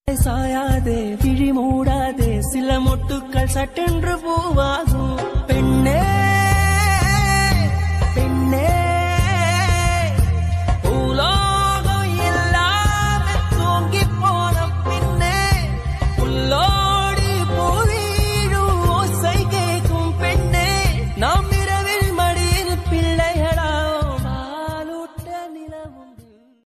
சாயாதே விழி மூடாதே சில மொட்டுக்கள் சட்டென்று பூவாகும் பெண்ணே